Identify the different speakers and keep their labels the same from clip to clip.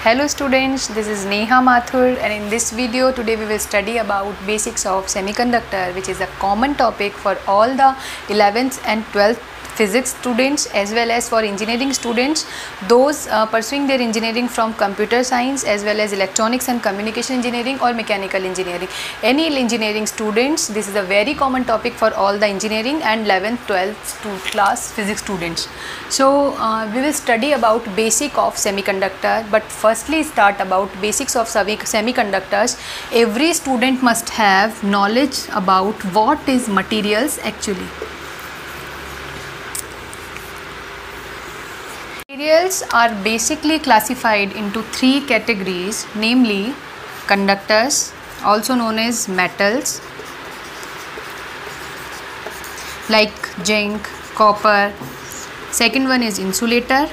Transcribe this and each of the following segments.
Speaker 1: Hello students, this is Neha Mathur, and in this video today we will study about basics of semiconductor, which is a common topic for all the 11th and 12th physics students as well as for engineering students, those pursuing their engineering from computer science as well as electronics and communication engineering or mechanical engineering. Any engineering students, this is a very common topic for all the engineering and 11th 12th class physics students. So we will study about basic of semiconductor, but firstly start about basics of semiconductors. Every student must have knowledge about what is materials actually. Materials are basically classified into three categories, namely conductors, also known as metals like zinc, copper. Second one is insulator,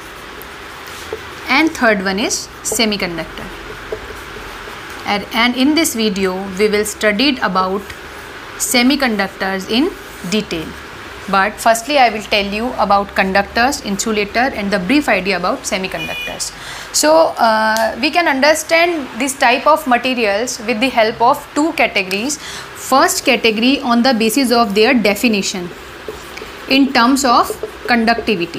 Speaker 1: and third one is semiconductor. And in this video we will study about semiconductors in detail. But firstly I will tell you about conductors, insulator and the brief idea about semiconductors. So we can understand this type of materials with the help of two categories. First category on the basis of their definition in terms of conductivity.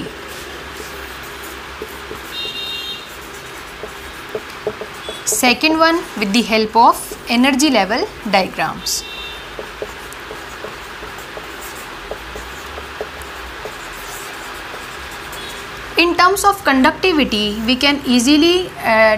Speaker 1: Second one with the help of energy level diagrams. In terms of conductivity, we can easily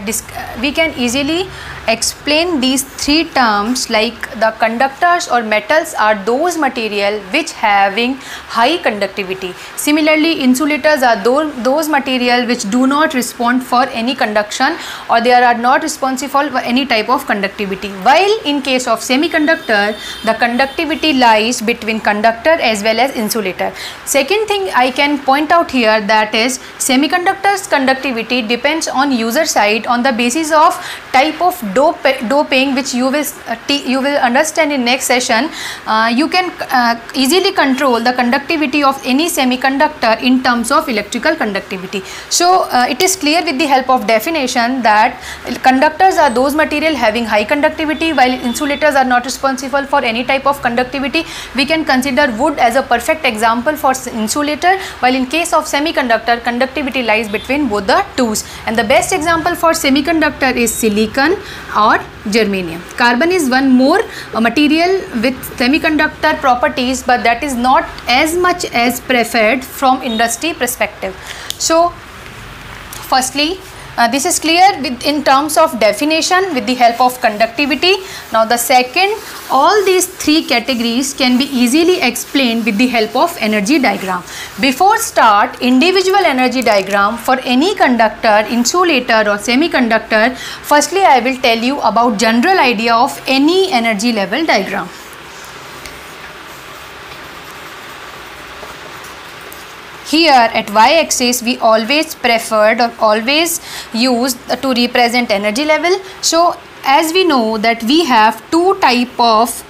Speaker 1: explain these three terms like the conductors or metals are those material which having high conductivity. Similarly, insulators are those material which do not respond for any conduction or they are not responsible for any type of conductivity. While in case of semiconductor, the conductivity lies between conductor as well as insulator. Second thing I can point out here, that is semiconductors conductivity depends on user side on the basis of type of doping, which you will understand in next session. You can easily control the conductivity of any semiconductor in terms of electrical conductivity. So it is clear with the help of definition that conductors are those material having high conductivity, while insulators are not responsible for any type of conductivity. We can consider wood as a perfect example for insulator, while in case of semiconductor, conductivity lies between both the twos, and the best example for semiconductor is silicon or germanium. Carbon is one more material with semiconductor properties, but that is not as much as preferred from industry perspective. So firstly this is clear in terms of definition with the help of conductivity. Now the second, all these three categories can be easily explained with the help of energy diagram. Before start individual energy diagram for any conductor, insulator or semiconductor, firstly I will tell you about general idea of any energy level diagram. Here at y-axis we always preferred or always used to represent energy level. So as we know that we have two type of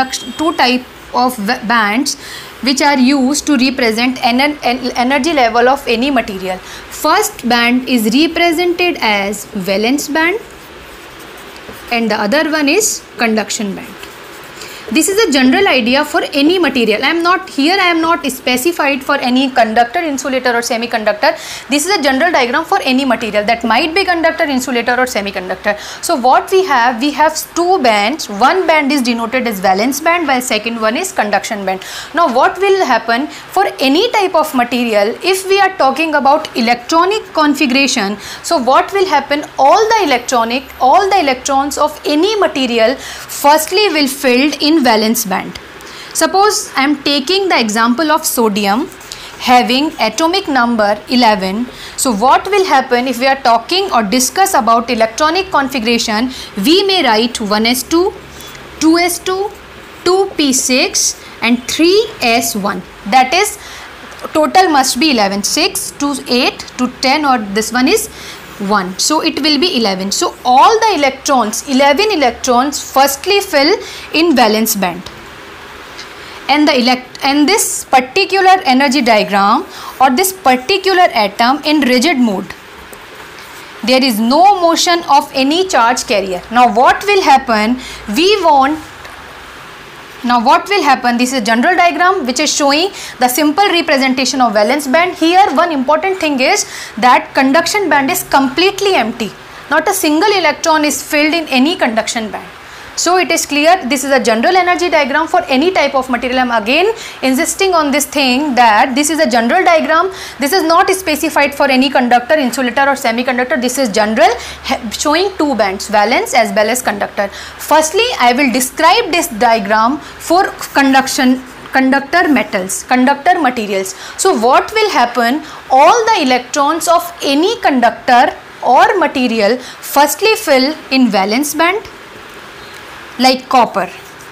Speaker 1: bands which are used to represent energy level of any material. First band is represented as valence band and the other one is conduction band. This is a general idea for any material. I am not specified for any conductor, insulator or semiconductor. This is a general diagram for any material that might be conductor, insulator or semiconductor. So what we have two bands. One band is denoted as valence band while second one is conduction band. Now what will happen for any type of material if we are talking about electronic configuration? So what will happen, all the electrons of any material firstly will filled in valence band. Suppose I am taking the example of sodium having atomic number 11. So what will happen if we are talking or discuss about electronic configuration? We may write 1s2, 2s2, 2p6 and 3s1. That is total must be 11. 6 to 8 to 10, or this one is 1, so it will be 11. So all the electrons, 11 electrons firstly fill in valence band, and this particular energy diagram or this particular atom in rigid mode there is no motion of any charge carrier. Now what will happen? This is a general diagram which is showing the simple representation of valence band. Here one important thing is that conduction band is completely empty. Not a single electron is filled in any conduction band. So it is clear, this is a general energy diagram for any type of material. I am again insisting on this thing that this is a general diagram. This is not specified for any conductor, insulator or semiconductor. This is general, showing two bands, valence as well as conductor. Firstly, I will describe this diagram for conductor metals, conductor materials. So what will happen? All the electrons of any conductor or material firstly fill in valence band, like copper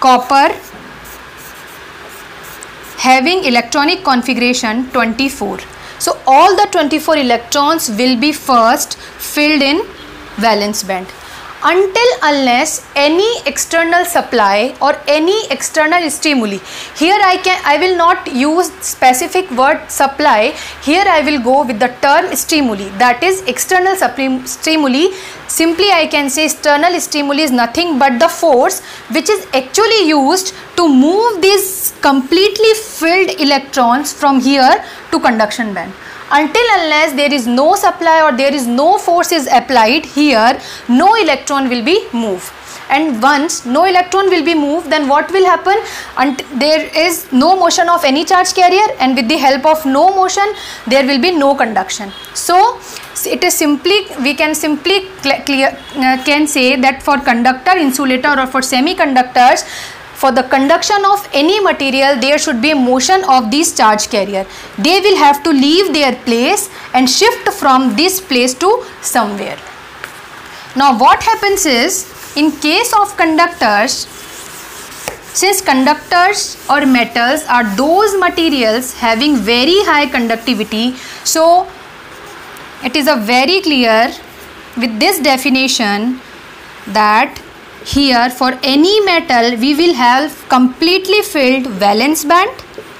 Speaker 1: having electronic configuration 24. So all the 24 electrons will be first filled in valence band, unless any external supply or any external stimuli. Here I will not use specific word supply. Here I will go with the term stimuli, that is external stimuli. Simply I can say external stimuli is nothing but the force which is actually used to move these completely filled electrons from here to conduction band. Unless there is no supply or there is no force is applied here, no electron will be moved. And once no electron will be moved, then what will happen? There is no motion of any charge carrier, and with the help of no motion there will be no conduction. So it is simply, we can simply can say that for conductor, insulator or for semiconductors, for the conduction of any material, there should be a motion of these charge carrier. They will have to leave their place and shift from this place to somewhere. Now what happens is, in case of conductors, since conductors or metals are those materials having very high conductivity, so it is a very clear with this definition that here for any metal we will have completely filled valence band,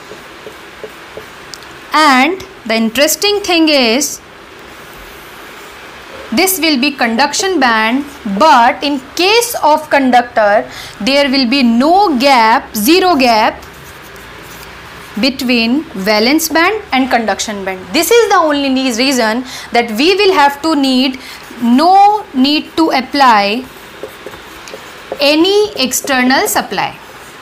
Speaker 1: and the interesting thing is this will be conduction band, but in case of conductor there will be no gap, zero gap between valence band and conduction band. This is the only reason that we will have to no need to apply any external supply,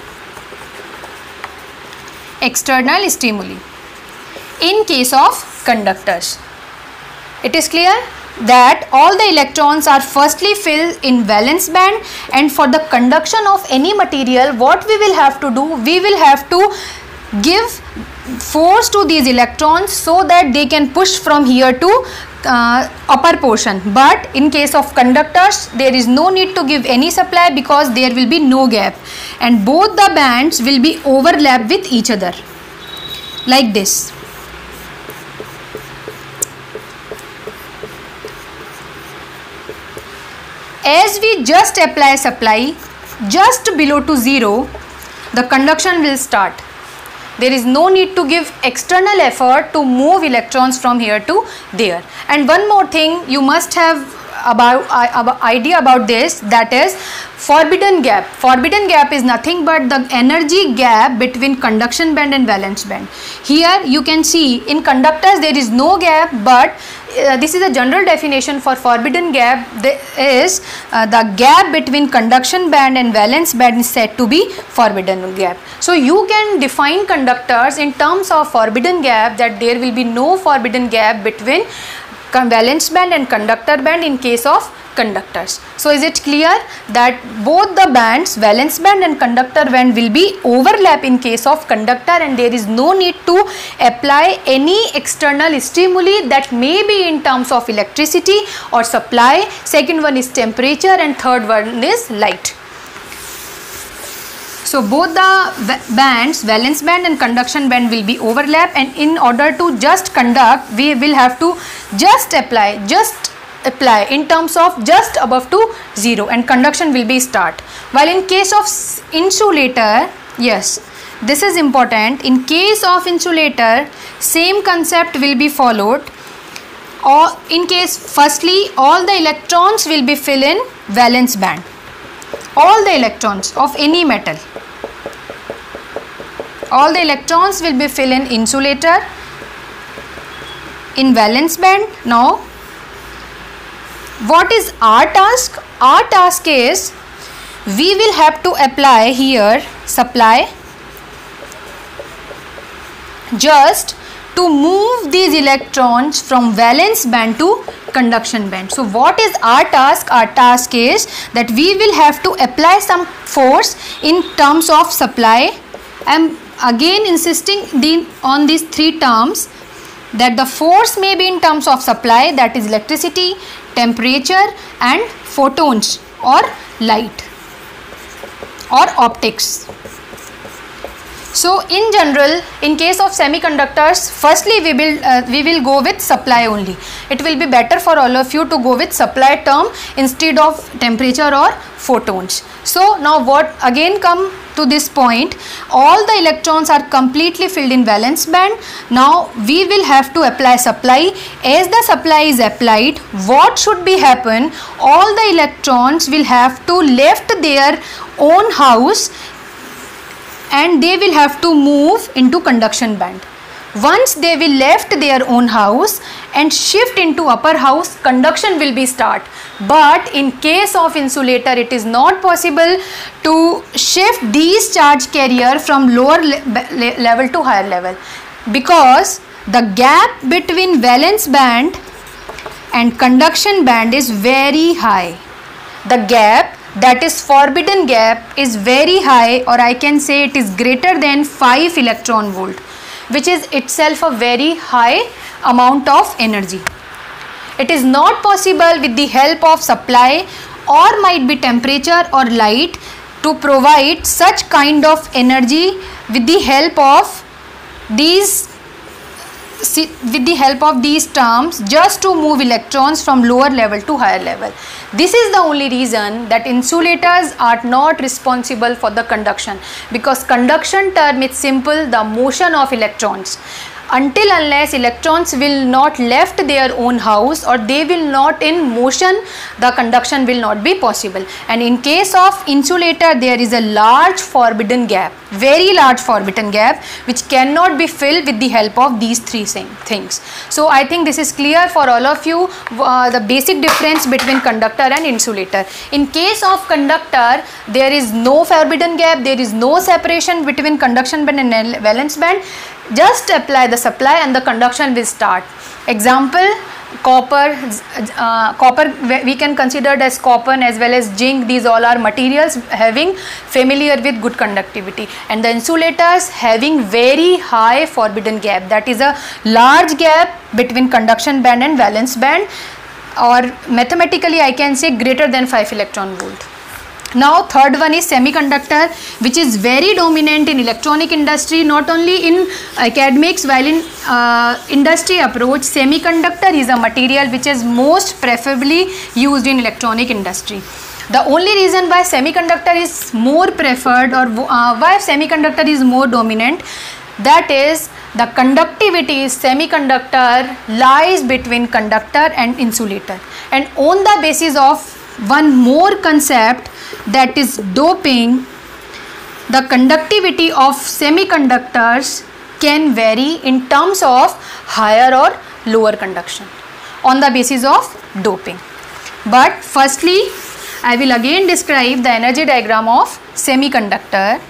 Speaker 1: external stimuli in case of conductors. It is clear that all the electrons are firstly filled in valence band, and for the conduction of any material, what we will have to do, we will have to give force to these electrons so that they can push from here to upper portion. But in case of conductors there is no need to give any supply because there will be no gap, and both the bands will be overlapped with each other like this. As we just apply supply just below to 0, the conduction will start. There is no need to give external effort to move electrons from here to there. And one more thing you must have idea about this, that is forbidden gap. Forbidden gap is nothing but the energy gap between conduction band and valence band. Here you can see in conductors there is no gap, but this is a general definition for forbidden gap. There is the gap between conduction band and valence band is said to be forbidden gap. So you can define conductors in terms of forbidden gap, that there will be no forbidden gap between valence band and conductor band in case of conductors. So is it clear that both the bands, valence band and conductor band, will be overlap in case of conductor, and there is no need to apply any external stimuli, that may be in terms of electricity or supply. Second one is temperature, and third one is light. So both the bands, valence band and conduction band, will be overlap, and in order to just conduct we will have to just apply in terms of just above to 0, and conduction will be start. While in case of insulator, yes, this is important, in case of insulator same concept will be followed. or in case firstly all the electrons will be filled in valence band, all the electrons of any metal, all the electrons will be filled in insulator in valence band. Now what is our task? Our task is we will have to apply here supply just to move these electrons from valence band to conduction band. So what is our task? Our task is that we will have to apply some force in terms of supply. I am again insisting on these three terms, that the force may be in terms of supply, that is electricity, temperature and photons or light or optics. So in general, in case of semiconductors, firstly we will go with supply only. It will be better for all of you to go with supply term instead of temperature or photons. So now what again come to this point, all the electrons are completely filled in valence band. Now we will have to apply supply. As the supply is applied, what should be happen? All the electrons will have to left their own house and they will have to move into conduction band. Once they will left their own house and shift into upper house, conduction will be start. But in case of insulator, it is not possible to shift these charge carrier from lower level to higher level, because the gap between valence band and conduction band is very high. The gap, that is forbidden gap, is very high, or I can say it is greater than 5 electron volt, which is itself a very high amount of energy. It is not possible with the help of supply or might be temperature or light to provide such kind of energy with the help of these terms just to move electrons from lower level to higher level. This is the only reason that insulators are not responsible for the conduction, because conduction term is simple, the motion of electrons. Until unless electrons will not left their own house or they will not in motion, the conduction will not be possible. And in case of insulator, there is a large forbidden gap, very large forbidden gap, which cannot be filled with the help of these three same things. So I think this is clear for all of you, the basic difference between conductor and insulator. In case of conductor, there is no forbidden gap, there is no separation between conduction band and valence band. Just apply the supply and the conduction will start. Example, copper we can consider as copper as well as zinc. These all are materials having familiar with good conductivity, and the insulators having very high forbidden gap, that is a large gap between conduction band and valence band, or mathematically I can say greater than 5 electron volt. Now third one is semiconductor, which is very dominant in electronic industry, not only in academics. While in industry approach, semiconductor is a material which is most preferably used in electronic industry. The only reason why semiconductor is more preferred, or why semiconductor is more dominant, that is the conductivity is semiconductor lies between conductor and insulator, and on the basis of one more concept, that is doping, the conductivity of semiconductors can vary in terms of higher or lower conduction on the basis of doping. But firstly, I will again describe the energy diagram of semiconductor.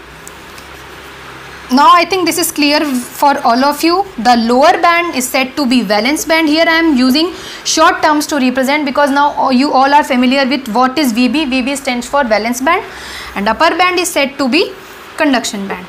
Speaker 1: Now I think this is clear for all of you. The lower band is said to be valence band. Here I am using short terms to represent, because now you all are familiar with what is VB. VB stands for valence band, and upper band is said to be conduction band.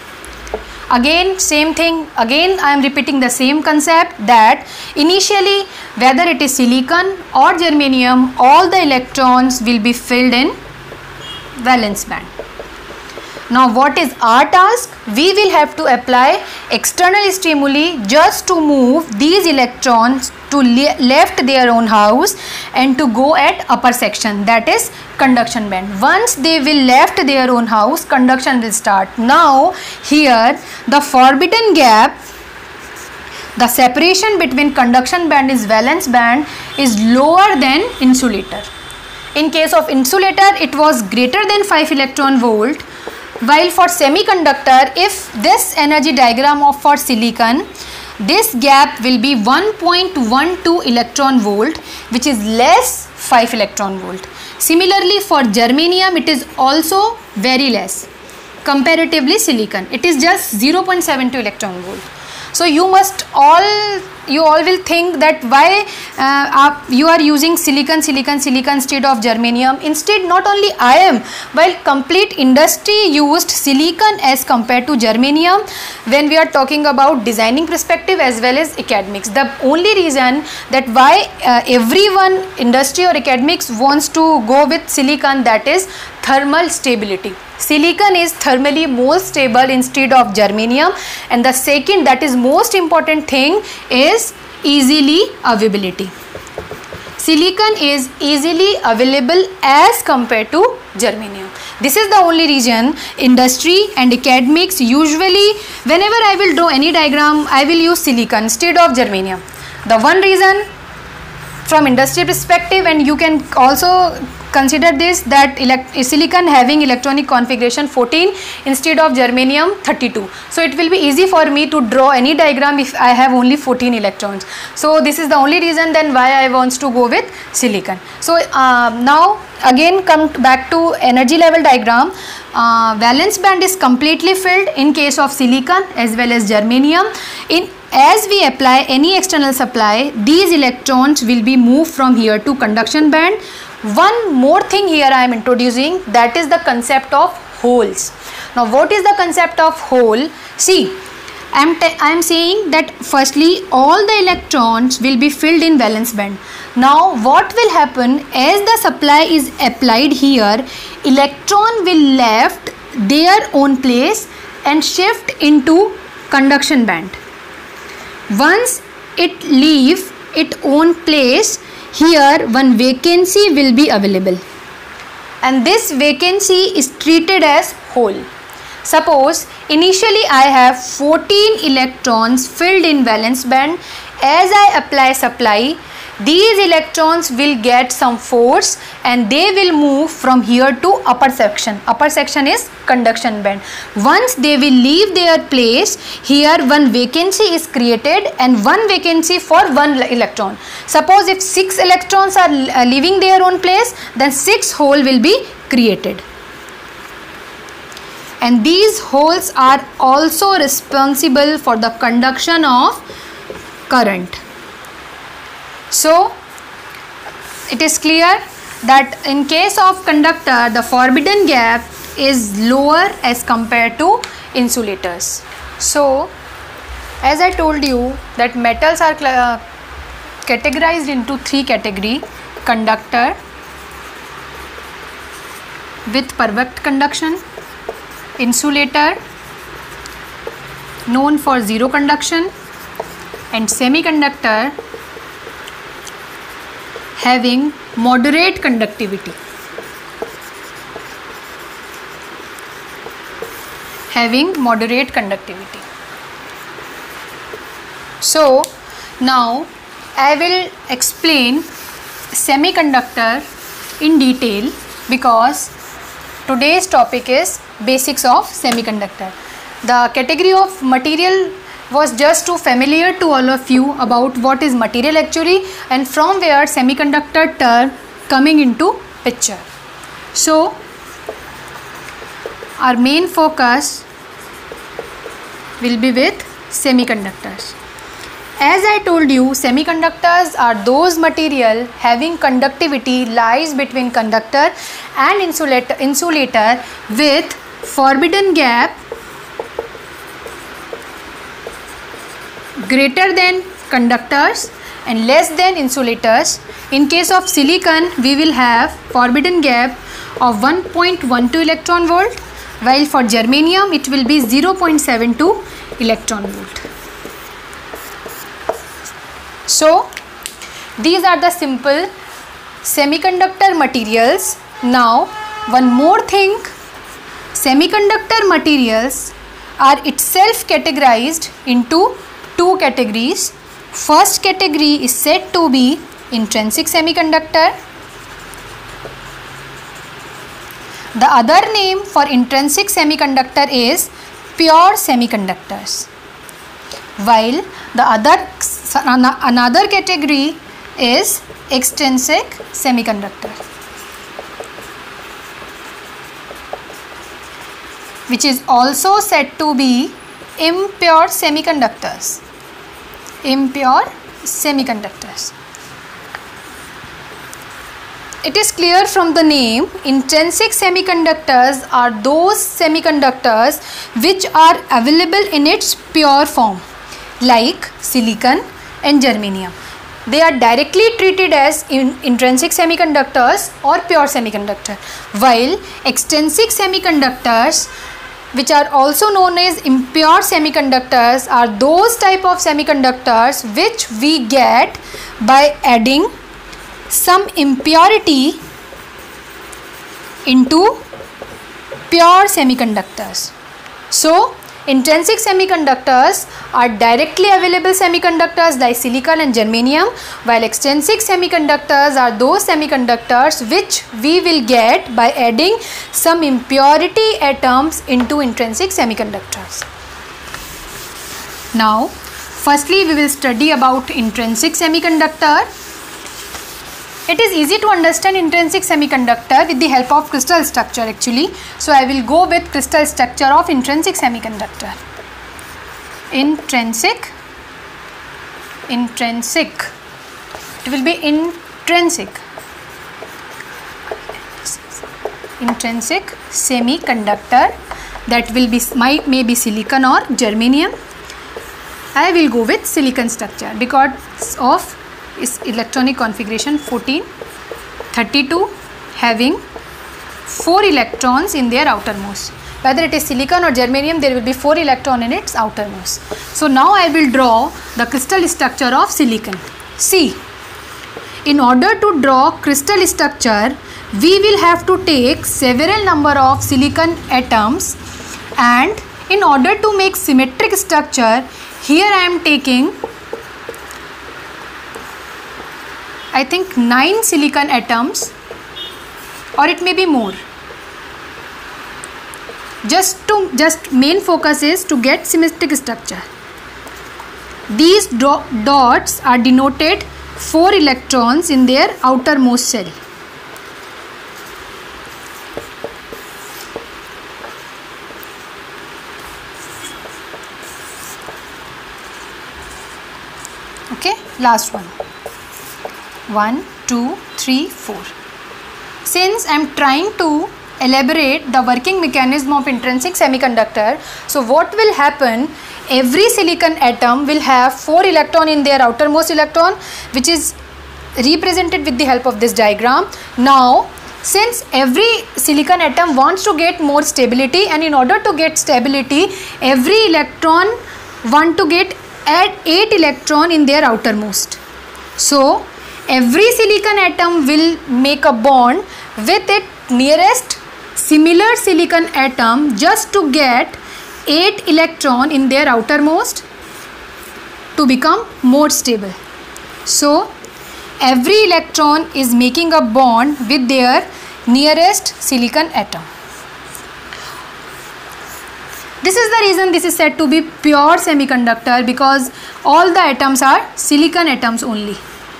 Speaker 1: Again same thing, again I am repeating the same concept, that initially whether it is silicon or germanium, all the electrons will be filled in valence band. Now what is our task? We will have to apply external stimuli just to move these electrons to left their own house and to go at upper section, that is conduction band. Once they will left their own house, conduction will start. Now here the forbidden gap the separation between conduction band is valence band is lower than insulator. In case of insulator, it was greater than 5 electron volt, while for semiconductor, if this energy diagram of for silicon, this gap will be 1.12 electron volt, which is less 5 electron volt. Similarly, for germanium, it is also very less. Comparatively silicon, it is just 0.72 electron volt. So you all will think that why you are using silicon instead of germanium. Instead, not only I am, while complete industry used silicon as compared to germanium when we are talking about designing perspective as well as academics. The only reason that why everyone, industry or academics, wants to go with silicon, that is thermal stability. Silicon is thermally more stable instead of germanium, and the second, that is most important thing, is easily availability. Silicon is easily available as compared to germanium. This is the only reason industry and academics usually, whenever I will draw any diagram, I will use silicon instead of germanium. The one reason from industry perspective, and you can also consider this, that silicon having electronic configuration 14 instead of germanium 32. So it will be easy for me to draw any diagram if I have only 14 electrons. So this is the only reason then why I want to go with silicon. So now again come back to energy level diagram. Valence band is completely filled in case of silicon as well as germanium. As we apply any external supply, these electrons will be moved from here to conduction band. One more thing here I am introducing, that is the concept of holes. Now what is the concept of hole? See, I am saying that firstly all the electrons will be filled in valence band. Now what will happen, as the supply is applied here, electron will left their own place and shift into conduction band. Once it leave its own place, here one vacancy will be available, and this vacancy is treated as hole. Suppose initially I have 14 electrons filled in valence band. As I apply supply, these electrons will get some force and they will move from here to upper section. Upper section is conduction band. Once they will leave their place, here one vacancy is created and one vacancy for one electron. Suppose if 6 electrons are leaving their own place, then 6 hole will be created. And these holes are also responsible for the conduction of current. So it is clear that in case of conductor, the forbidden gap is lower as compared to insulators. So as I told you that metals are categorized into 3 categories: conductor with perfect conduction, insulator known for zero conduction, and semiconductor having moderate conductivity. So now I will explain semiconductor in detail, because today's topic is basics of semiconductor. The category of material was just too familiar to all of you about what is material actually, and from where semiconductor term coming into picture. So our main focus will be with semiconductors. As I told you, semiconductors are those material having conductivity lies between conductor and insulator with forbidden gap greater than conductors and less than insulators. In case of silicon, we will have forbidden gap of 1.12 electron volt, while for germanium it will be 0.72 electron volt. So these are the simple semiconductor materials. Now one more thing, semiconductor materials are itself categorized into 2 categories: First category is said to be intrinsic semiconductor. The other name for intrinsic semiconductor is pure semiconductors, while the another category is extrinsic semiconductor, which is also said to be impure semiconductors. Impure semiconductors. It is clear from the name, intrinsic semiconductors are those semiconductors which are available in its pure form, like silicon and germanium. They are directly treated as intrinsic semiconductors or pure semiconductor, while extrinsic semiconductors, which are also known as impure semiconductors, are those type of semiconductors which we get by adding some impurity into pure semiconductors. So intrinsic semiconductors are directly available semiconductors like silicon and germanium, while extrinsic semiconductors are those semiconductors which we will get by adding some impurity atoms into intrinsic semiconductors. Now, firstly we will study about intrinsic semiconductor. It is easy to understand intrinsic semiconductor with the help of crystal structure actually. So I will go with crystal structure of intrinsic semiconductor. Intrinsic. It will be intrinsic. Intrinsic semiconductor, that will be maybe silicon or germanium. I will go with silicon structure because of its electronic configuration 1432, having 4 electrons in their outermost. Whether it is silicon or germanium, there will be 4 electrons in its outermost. So now I will draw the crystal structure of silicon. See, in order to draw crystal structure, we will have to take several number of silicon atoms, and in order to make symmetric structure, here I am taking I think 9 silicon atoms, or it may be more. Just main focus is to get symmetric structure. These dots are denoted 4 electrons in their outermost shell. Okay, last one. 1, 2, 3, 4. Since I am trying to elaborate the working mechanism of intrinsic semiconductor, so what will happen, every silicon atom will have 4 electrons in their outermost electron, which is represented with the help of this diagram. Now, since every silicon atom wants to get more stability, and in order to get stability, every electron want to get add 8 electrons in their outermost. So every silicon atom will make a bond with its nearest similar silicon atom just to get 8 electrons in their outermost to become more stable. So every electron is making a bond with their nearest silicon atom. This is the reason this is said to be pure semiconductor, because all the atoms are silicon atoms only.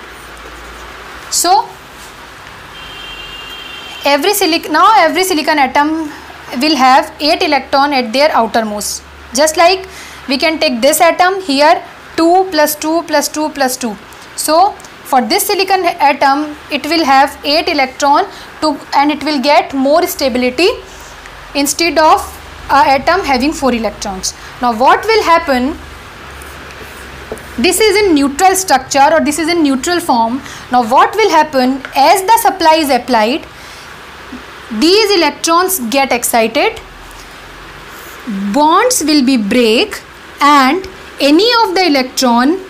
Speaker 1: So every silicon atom will have 8 electrons at their outermost. Just like we can take this atom here, 2 plus 2 plus 2 plus 2. So for this silicon atom, it will have 8 electrons and it will get more stability instead of an atom having 4 electrons. Now what will happen? This is in neutral structure, or this is in neutral form. Now what will happen, as the supply is applied, these electrons get excited, bonds will be break, and any of the electron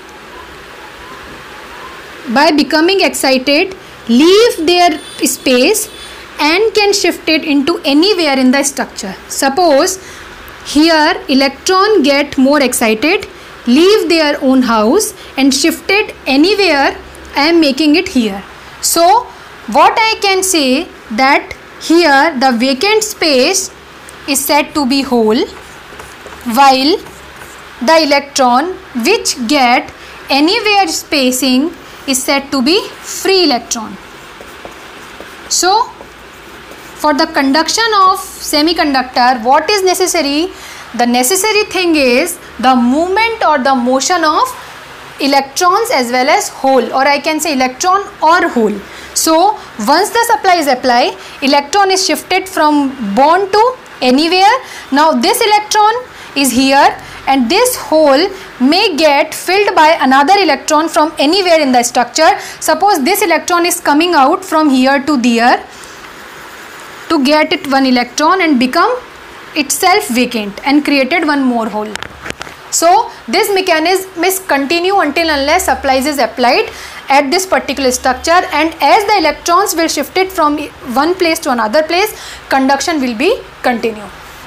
Speaker 1: by becoming excited leave their space and can shift it into anywhere in the structure. Suppose here electron get more excited, leave their own house and shifted anywhere, I am making it here. So what I can say that here the vacant space is said to be hole, while the electron which get anywhere spacing is said to be free electron. So for the conduction of semiconductor, what is necessary? The necessary thing is the movement or the motion of electrons as well as hole, or I can say electron or hole. So once the supply is applied, electron is shifted from bond to anywhere. Now this electron is here and this hole may get filled by another electron from anywhere in the structure. Suppose this electron is coming out from here to there to get it one electron and become itself vacant and created one more hole. So this mechanism is continue until unless supply is applied at this particular structure, and as the electrons will shift it from one place to another place, conduction will be continue.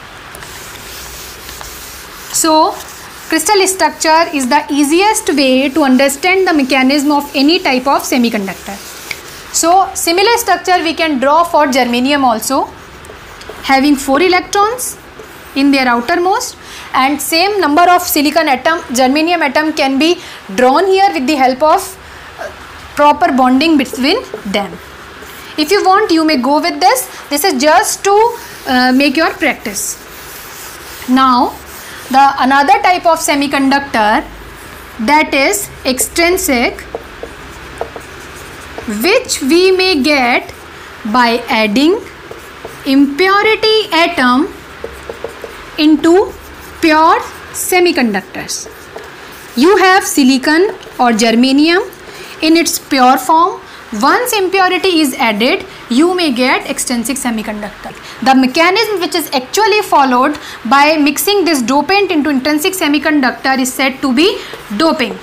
Speaker 1: So crystal structure is the easiest way to understand the mechanism of any type of semiconductor. So similar structure we can draw for germanium also, having 4 electrons in their outermost, and same number of silicon atom, germanium atom can be drawn here with the help of proper bonding between them. If you want, you may go with this. This is just to make your practice. Now the another type of semiconductor, that is extrinsic, which we may get by adding impurity atom into pure semiconductors. You have silicon or germanium in its pure form. Once impurity is added, you may get extrinsic semiconductor. The mechanism which is actually followed by mixing this dopant into intrinsic semiconductor is said to be doping.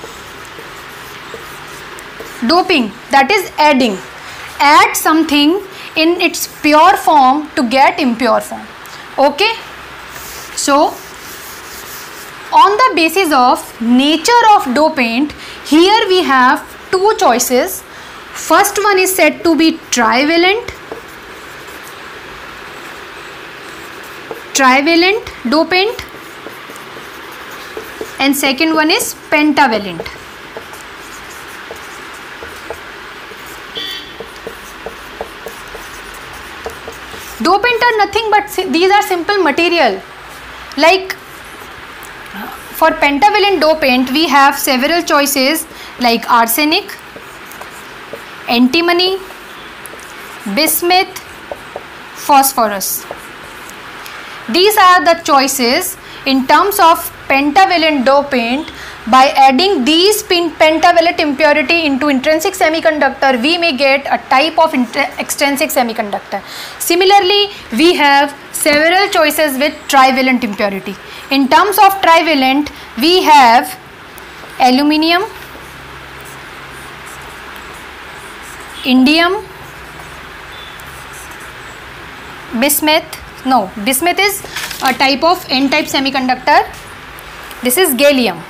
Speaker 1: Doping, that is adding. Add something in its pure form to get impure form. Okay. So on the basis of nature of dopant, here we have 2 choices. First one is said to be trivalent dopant, and second one is pentavalent. Dopant are nothing but these are simple material. Like for pentavalent dopant, we have several choices like arsenic, antimony, bismuth, phosphorus. These are the choices in terms of pentavalent dopant. By adding these pentavalent impurity into intrinsic semiconductor, we may get a type of extrinsic semiconductor. Similarly, we have several choices with trivalent impurity. In terms of trivalent, we have aluminium, indium, bismuth. No, bismuth is a type of N-type semiconductor. This is gallium.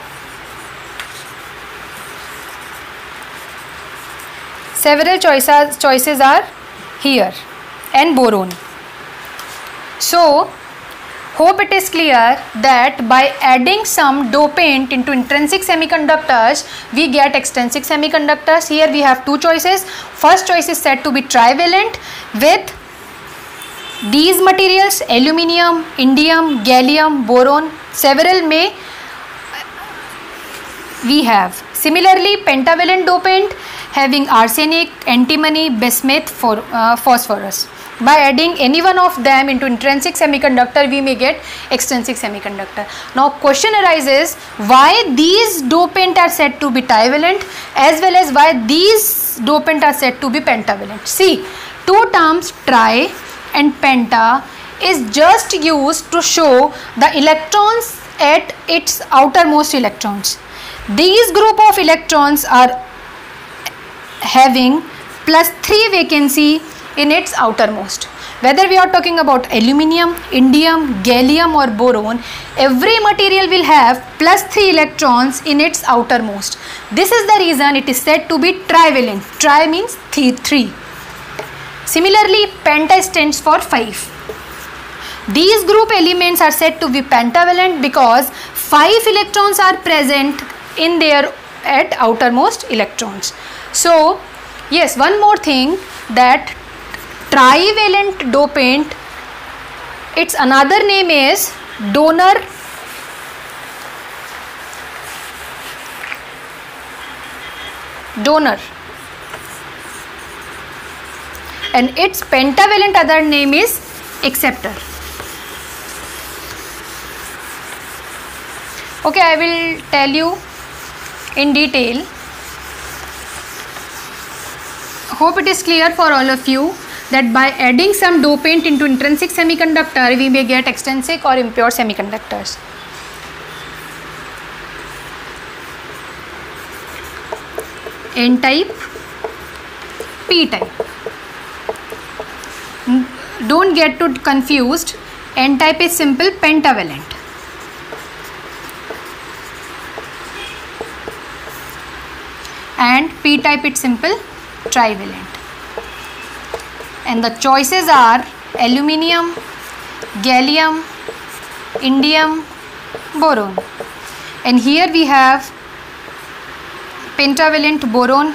Speaker 1: Several choices are here, and boron. So hope it is clear that by adding some dopant into intrinsic semiconductors, we get extrinsic semiconductors. Here we have 2 choices. First choice is said to be trivalent with these materials: aluminium, indium, gallium, boron. Several may we have. Similarly, pentavalent dopant having arsenic, antimony, bismuth, phosphorus. By adding any one of them into intrinsic semiconductor, we may get extrinsic semiconductor. Now question arises, why these dopant are said to be trivalent as well as why these dopant are said to be pentavalent. See, 2 terms tri and penta is just used to show the electrons at its outermost electrons. These group of electrons are having +3 vacancy in its outermost. Whether we are talking about aluminium, indium, gallium or boron, every material will have +3 electrons in its outermost. This is the reason it is said to be trivalent. Tri means 3. Similarly, penta stands for 5. These group elements are said to be pentavalent because 5 electrons are present in their at outermost electrons. So yes, one more thing, that trivalent dopant, its another name is donor and its pentavalent other name is acceptor. Okay, I will tell you in detail. Hope it is clear for all of you that by adding some dopant into intrinsic semiconductor, we may get extrinsic or impure semiconductors. N-type, P-type. Don't get too confused. N-type is simple pentavalent. And P-type it's simple trivalent. And the choices are aluminium, gallium, indium, boron. And here we have pentavalent boron.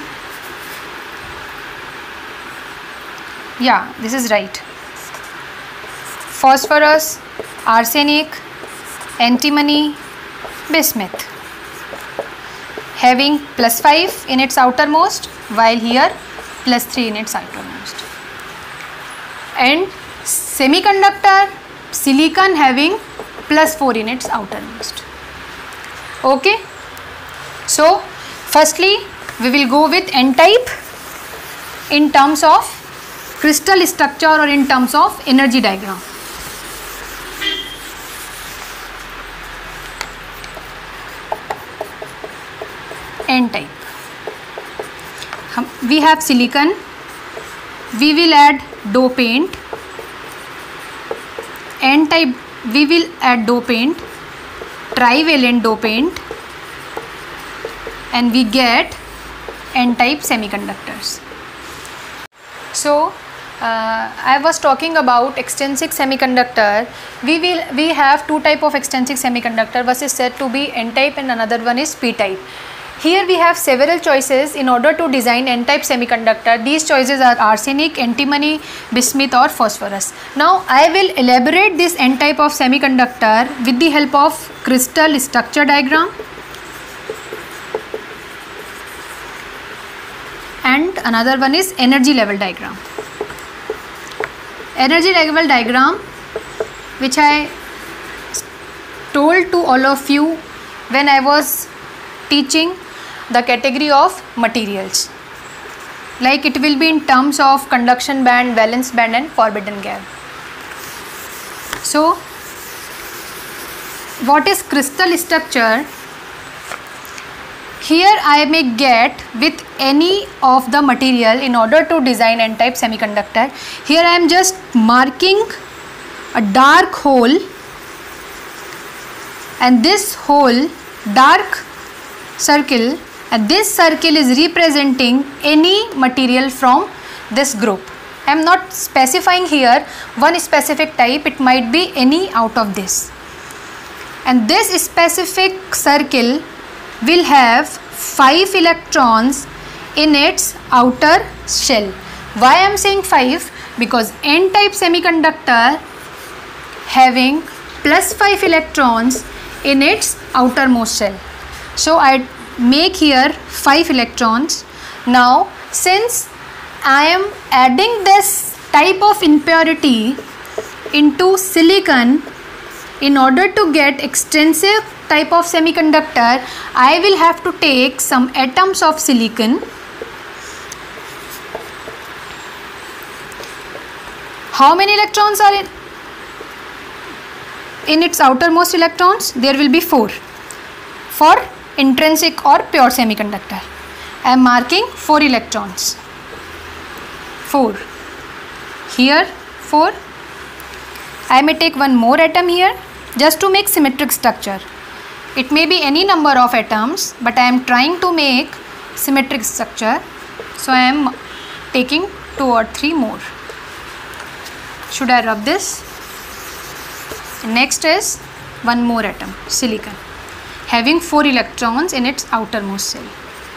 Speaker 1: Yeah, this is right. Phosphorus, arsenic, antimony, bismuth, having +5 in its outermost, while here +3 in its outermost. And semiconductor, silicon, having +4 in its outermost. Okay, so firstly we will go with N-type in terms of crystal structure or in terms of energy diagram. N-type, we have silicon, we will add dopant. N-type, we will add dopant, trivalent dopant, and we get N-type semiconductors. So I was talking about extrinsic semiconductor. We have two type of extrinsic semiconductor. One is said to be N-type and another one is P-type. Here we have several choices in order to design N-type semiconductor. These choices are arsenic, antimony, bismuth or phosphorus. Now I will elaborate this N-type of semiconductor with the help of crystal structure diagram and another one is energy level diagram. Energy level diagram, which I told to all of you when I was teaching the category of materials, like it will be in terms of conduction band, valence band and forbidden gap. So what is crystal structure? Here I may get with any of the material in order to design N-type semiconductor. Here I am just marking a dark hole, and this hole, dark circle, and this circle is representing any material from this group. I am not specifying here one specific type, it might be any out of this. And this specific circle will have 5 electrons in its outer shell. Why I am saying 5? Because N-type semiconductor having +5 electrons in its outermost shell. So I make here 5 electrons. Now since I am adding this type of impurity into silicon in order to get extrinsic type of semiconductor, I will have to take some atoms of silicon. How many electrons are in its outermost electrons? There will be 4 for intrinsic or pure semiconductor. I am marking 4 electrons. 4. Here 4. I may take one more atom here just to make symmetric structure. It may be any number of atoms, but I am trying to make symmetric structure. So I am taking 2 or 3 more. Should I rub this? Next is one more atom, silicon, having 4 electrons in its outermost shell.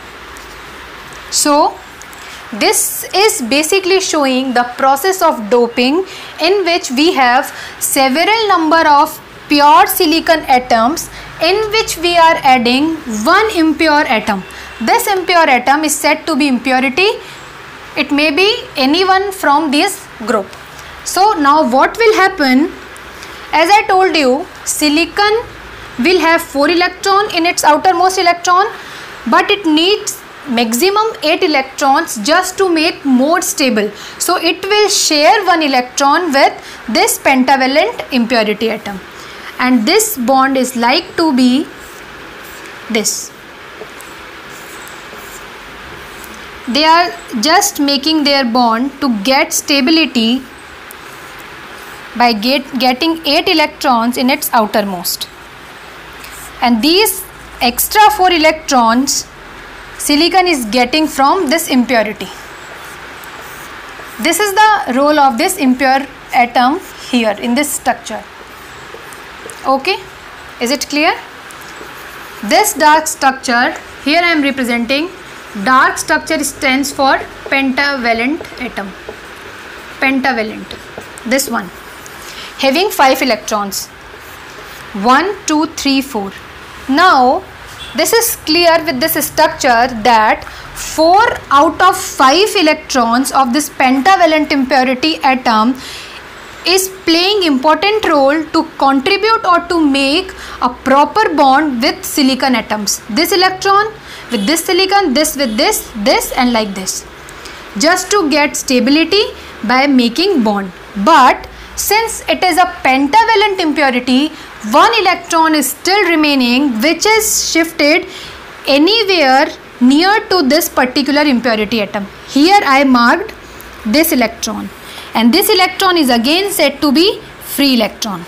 Speaker 1: So this is basically showing the process of doping, in which we have several number of pure silicon atoms in which we are adding one impure atom. This impure atom is said to be impurity. It may be anyone from this group. So now what will happen, as I told you, silicon will have 4 electrons in its outermost electron, but it needs maximum 8 electrons just to make more stable. So it will share 1 electron with this pentavalent impurity atom, and this bond is like to be this. They are just making their bond to get stability by getting 8 electrons in its outermost, and these extra 4 electrons silicon is getting from this impurity. This is the role of this impure atom here in this structure. Okay, is it clear? This dark structure here I am representing. Dark structure stands for pentavalent atom. Pentavalent, this one, having 5 electrons. 1, 2, 3, 4. Now this is clear with this structure that 4 out of 5 electrons of this pentavalent impurity atom is playing important role to contribute or to make a proper bond with silicon atoms. This electron with this silicon, this with this and like this, just to get stability by making bond. But since it is a pentavalent impurity, 1 electron is still remaining, which is shifted anywhere near to this particular impurity atom. Here I marked this electron, and this electron is again said to be free electron.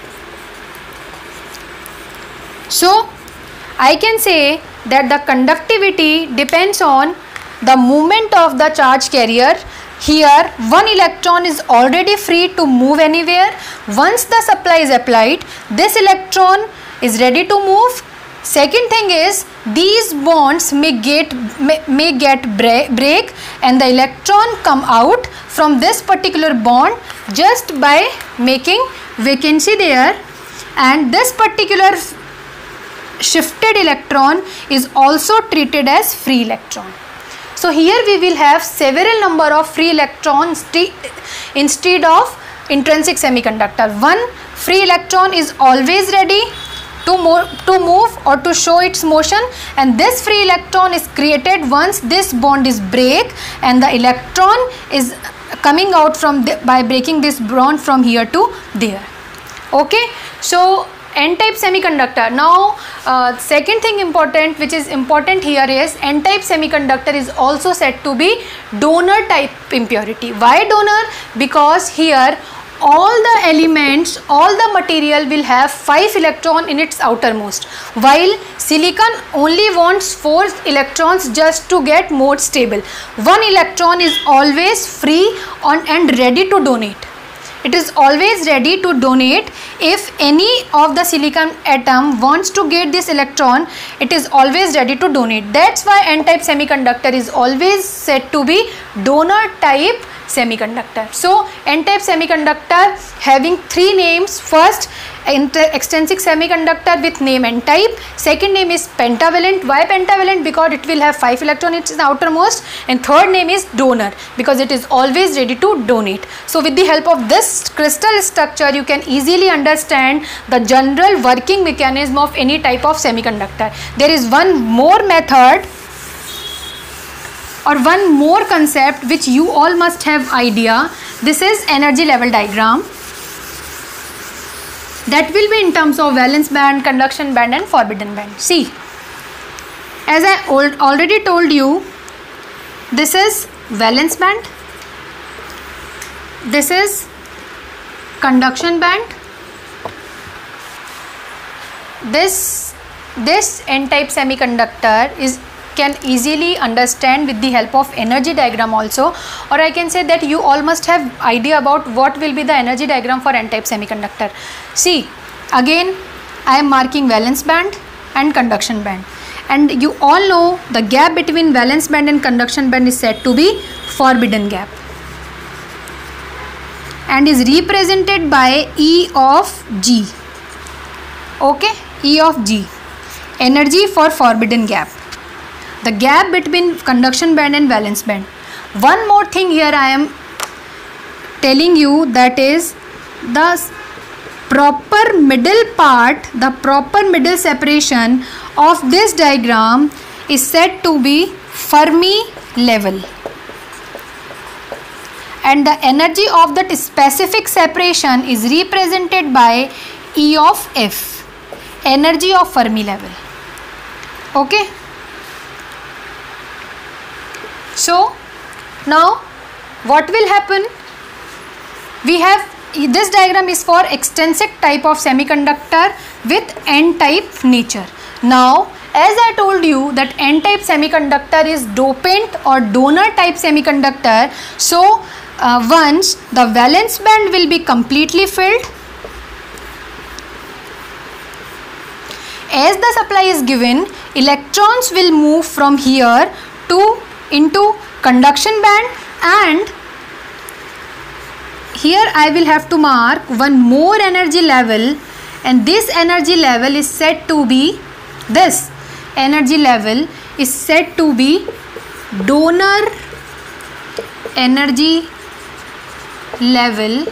Speaker 1: So I can say that the conductivity depends on the movement of the charge carrier. Here 1 electron is already free to move anywhere. Once the supply is applied, this electron is ready to move. Second thing is, these bonds may get break, and the electron come out from this particular bond just by making vacancy there, and this particular shifted electron is also treated as free electron. So here we will have several number of free electrons instead of intrinsic semiconductor. One free electron is always ready to move or to show its motion, and this free electron is created once this bond is break, and the electron is coming out from by breaking this bond from here to there. Okay, so N-type semiconductor. Now second thing important, which is important here, is N-type semiconductor is also said to be donor type impurity. Why donor? Because here all the elements, all the material will have 5 electrons in its outermost, while silicon only wants 4 electrons just to get more stable. 1 electron is always free and ready to donate. It is always ready to donate. If any of the silicon atom wants to get this electron, it is always ready to donate. That's why N-type semiconductor is always said to be donor type semiconductor. So N-type semiconductor having 3 names. First, extrinsic semiconductor with name N-type. Second name is pentavalent. Why pentavalent? Because it will have 5 electrons in its outermost. And third name is donor, because it is always ready to donate. So with the help of this crystal structure, you can easily understand the general working mechanism of any type of semiconductor. There is one more method or one more concept which you all must have idea. This is energy level diagram. That will be in terms of valence band, conduction band and forbidden band. See, as I already told you, this is valence band, this is conduction band. This n-type semiconductor can easily understand with the help of energy diagram also, or I can say that you all must have idea about what will be the energy diagram for n-type semiconductor. See, again I am marking valence band and conduction band, and you all know the gap between valence band and conduction band is said to be forbidden gap and is represented by E of G. Okay, E of G, energy for forbidden gap, the gap between conduction band and valence band. One more thing here I am telling you, that is the proper middle part, the proper middle separation of this diagram is said to be Fermi level, and the energy of that specific separation is represented by E of F, energy of Fermi level. Okay, so now what will happen? We have, this diagram is for extrinsic type of semiconductor with n-type nature. Now as I told you that n-type semiconductor is dopant or donor type semiconductor, so once the valence band will be completely filled, as the supply is given, electrons will move from here to into conduction band, and here I will have to mark one more energy level, and this energy level is said to be, this energy level is said to be donor energy level.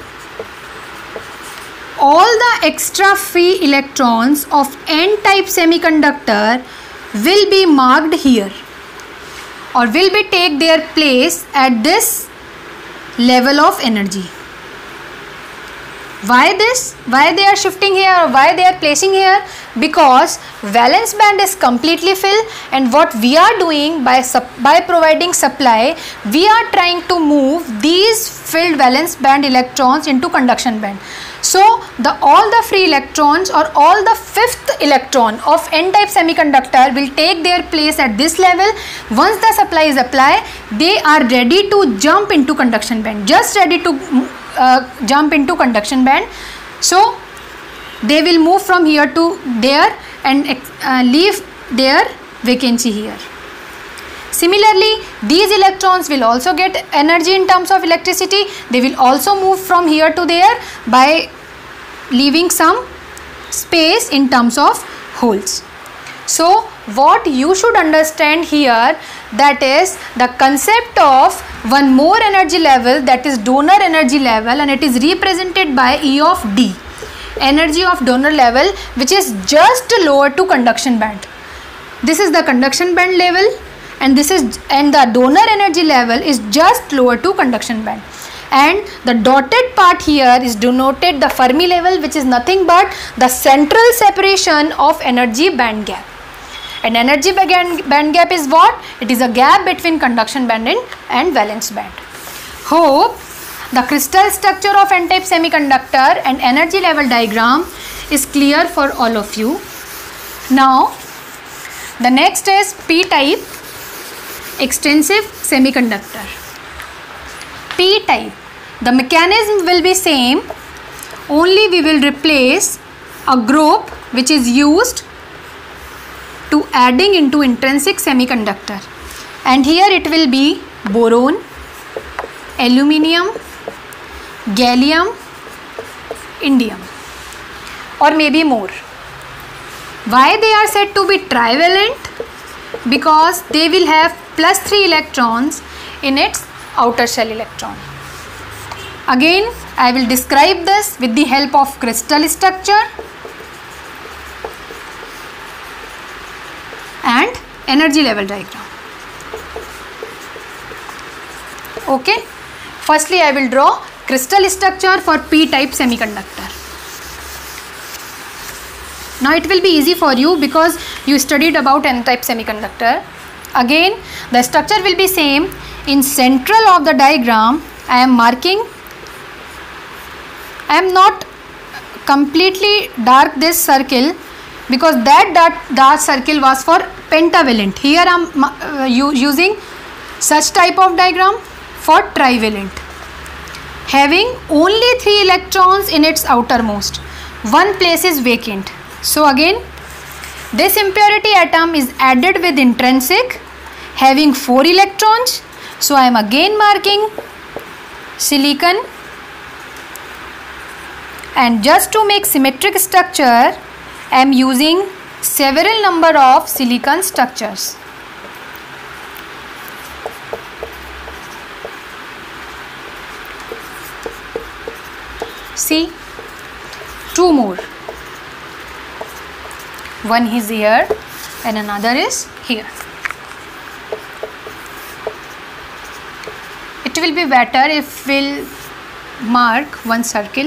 Speaker 1: All the extra free electrons of n-type semiconductor will be marked here, or will be take their place at this level of energy. Why this? Why they are shifting here, or why they are placing here? Because valence band is completely filled, and what we are doing by providing supply, we are trying to move these filled valence band electrons into conduction band. So all the free electrons, or all the fifth electron of n-type semiconductor will take their place at this level. Once the supply is applied, they are ready to jump into conduction band, just ready to jump into conduction band. So they will move from here to there and leave their vacancy here. Similarly, these electrons will also get energy in terms of electricity. They will also move from here to there by leaving some space in terms of holes. So what you should understand here, that is the concept of one more energy level, that is donor energy level, and it is represented by E of D, energy of donor level, which is just lower to conduction band. This is the conduction band level, and the donor energy level is just lower to conduction band, and the dotted part here is denoted the Fermi level, which is nothing but the central separation of energy band gap. And energy band gap is what? It is a gap between conduction band and valence band. Hope the crystal structure of n-type semiconductor and energy level diagram is clear for all of you. Now the next is p-type extrinsic semiconductor. P-type, the mechanism will be same, only we will replace a group which is used to adding into intrinsic semiconductor, and here it will be boron, aluminium, gallium, indium, or maybe more. Why they are said to be trivalent? Because they will have +3 electrons in its outer shell electron. Again I will describe this with the help of crystal structure and energy level diagram. Okay, firstly I will draw crystal structure for p-type semiconductor. Now it will be easy for you because you studied about n-type semiconductor. Again the structure will be same. In central of the diagram I am I am not completely dark this circle because that dark circle was for pentavalent. Here I am using such type of diagram for trivalent, having only 3 electrons in its outermost. One place is vacant. So again, this impurity atom is added with intrinsic, having 4 electrons. So I am again marking silicon, and just to make symmetric structure, I am using several number of silicon structures. See, 2 more. One is here and another is here. It will be better if we'll mark one circle.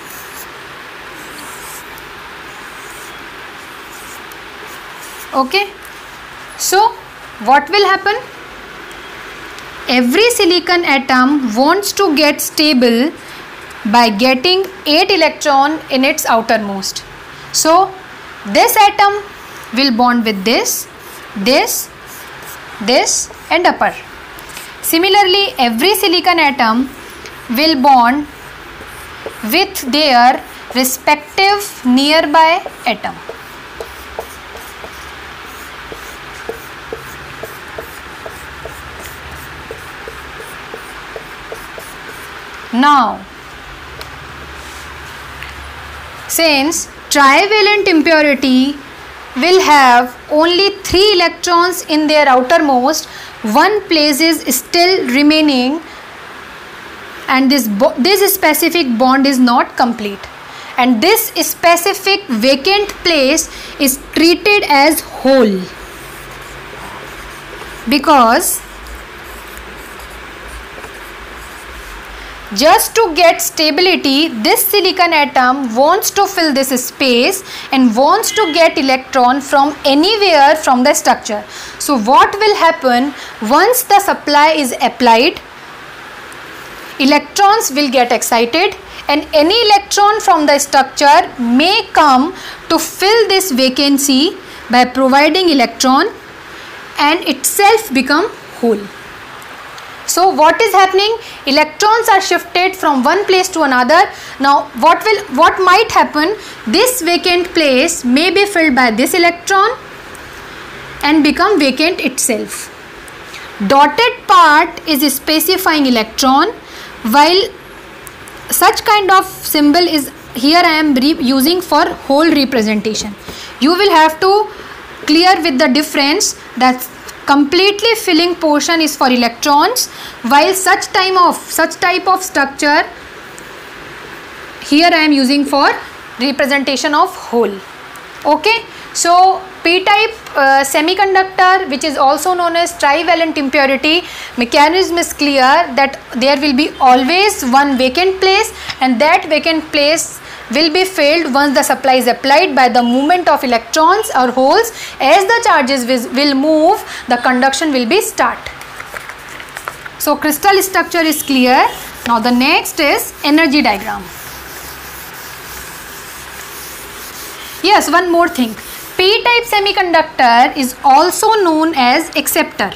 Speaker 1: Okay, so what will happen? Every silicon atom wants to get stable by getting 8 electron in its outermost. So this atom will bond with this, this, this and upper. Similarly, every silicon atom will bond with their respective nearby atom. Now, since trivalent impurity will have only 3 electrons in their outermost, one place is still remaining and this specific bond is not complete, and this specific vacant place is treated as hole, because just to get stability, this silicon atom wants to fill this space and wants to get electron from anywhere from the structure. So what will happen once the supply is applied? Electrons will get excited and any electron from the structure may come to fill this vacancy by providing electron and itself become hole. So what is happening? Electrons are shifted from one place to another. Now what might happen? This vacant place may be filled by this electron and become vacant itself. Dotted part is specifying electron, while such kind of symbol is here I am using for hole representation. You will have to clear with the difference that completely filling portion is for electrons, while such type of structure here I am using for representation of hole. Okay, so p-type semiconductor, which is also known as trivalent impurity, mechanism is clear that there will be always one vacant place, and that vacant place will be filled once the supply is applied by the movement of electrons or holes. As the charges will move, the conduction will be start. So crystal structure is clear. Now the next is energy diagram. Yes, one more thing. P-type semiconductor is also known as acceptor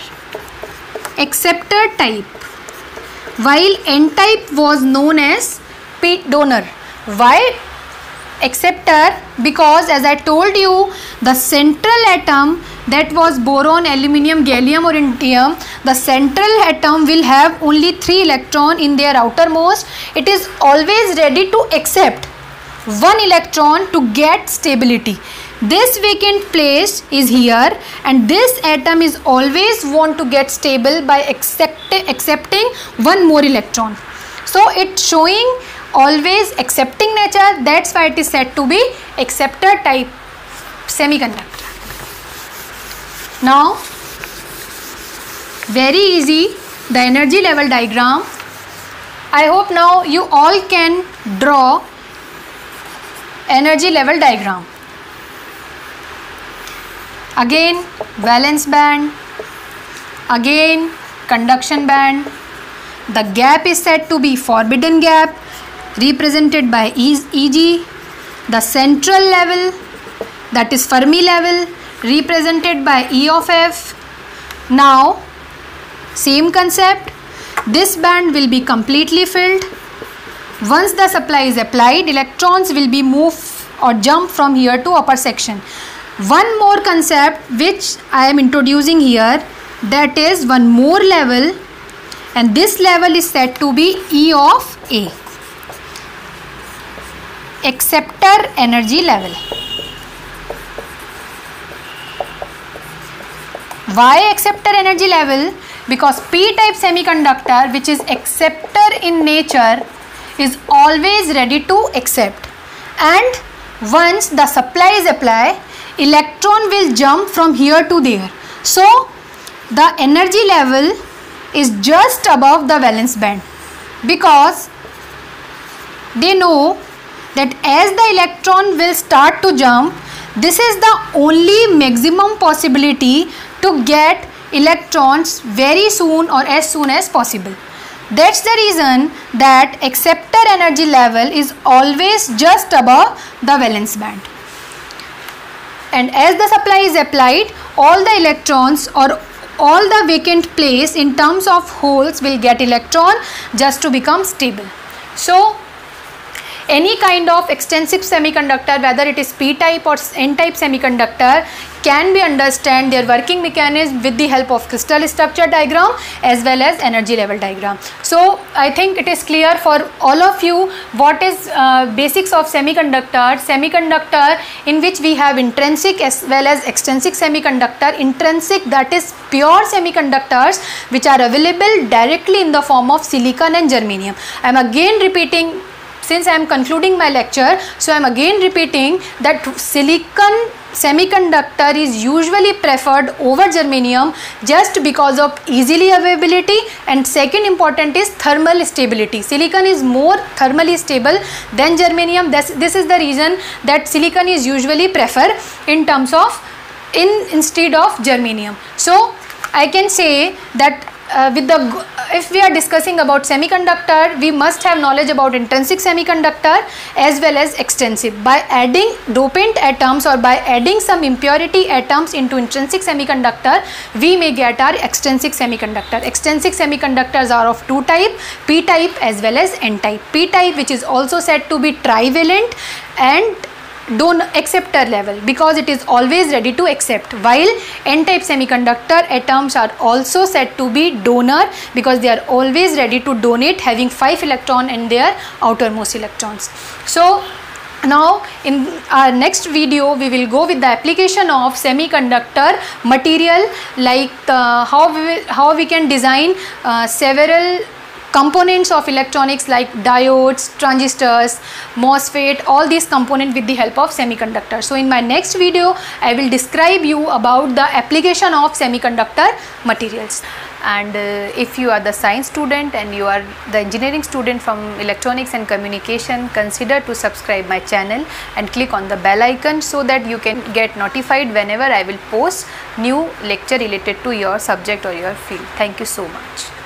Speaker 1: type, while N-type was known as donor. Why acceptor? Because as I told you, the central atom, that was boron, aluminium, gallium or indium, the central atom will have only 3 electrons in their outermost. It is always ready to accept 1 electron to get stability. This vacant place is here, and this atom is always want to get stable by accepting 1 more electron. So it's showing always accepting nature. That's why it is said to be acceptor type semiconductor. Now very easy, the energy level diagram. I hope now you all can draw energy level diagram. Again valence band, again conduction band. The gap is said to be forbidden gap. represented by Eg, the central level, that is Fermi level, represented by E of F. Now same concept, this band will be completely filled. Once the supply is applied, electrons will be moved or jump from here to upper section. One more concept which I am introducing here, that is one more level, and this level is said to be E of A, acceptor energy level. Why acceptor energy level? Because p-type semiconductor, which is acceptor in nature, is always ready to accept, and once the supply is applied, electron will jump from here to there. So the energy level is just above the valence band, because they know that as the electron will start to jump, this is the only maximum possibility to get electrons very soon or as soon as possible. That's the reason that acceptor energy level is always just above the valence band. And as the supply is applied, all the electrons or all the vacant place in terms of holes will get electron just to become stable. So any kind of extrinsic semiconductor, whether it is p-type or n-type semiconductor, can be understand their working mechanism with the help of crystal structure diagram as well as energy level diagram. So I think it is clear for all of you what is basics of semiconductor. Semiconductor, in which we have intrinsic as well as extrinsic semiconductor. Intrinsic, that is pure semiconductors which are available directly in the form of silicon and germanium. I am again repeating, since I am concluding my lecture, so I am again repeating that silicon semiconductor is usually preferred over germanium just because of easily availability, and second important is thermal stability. Silicon is more thermally stable than germanium. This is the reason that silicon is usually preferred in terms of instead of germanium. So I can say that if we are discussing about semiconductor, we must have knowledge about intrinsic semiconductor as well as extrinsic. By adding dopant atoms or by adding some impurity atoms into intrinsic semiconductor, we may get our extrinsic semiconductor. Extrinsic semiconductors are of two types, p-type as well as n-type. P-type, which is also said to be trivalent and acceptor level, because it is always ready to accept, while n-type semiconductor atoms are also said to be donor because they are always ready to donate, having 5 electrons in their outermost electrons. So now in our next video we will go with the application of semiconductor material, like how we can design several components of electronics like diodes, transistors, MOSFET, all these components with the help of semiconductor. So in my next video I will describe you about the application of semiconductor materials. And if you are the science student and you are the engineering student from electronics and communication, consider to subscribe my channel and click on the bell icon so that you can get notified whenever I will post new lecture related to your subject or your field. Thank you so much.